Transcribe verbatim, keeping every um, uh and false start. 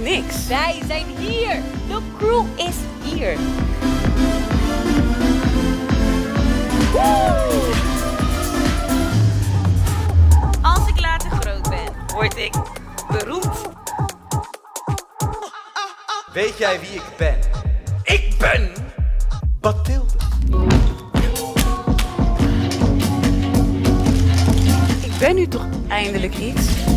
niks. Wij zijn hier. De crew is hier. Woe! Als ik later groot ben, word ik beroemd. Weet jij wie ik ben? Ik ben Bathilde. Ik ben nu toch eindelijk iets?